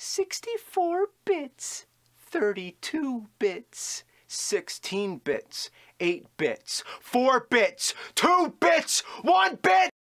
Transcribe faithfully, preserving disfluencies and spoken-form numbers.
sixty-four bits, thirty-two bits, sixteen bits, eight bits, four bits, two bits, one bit!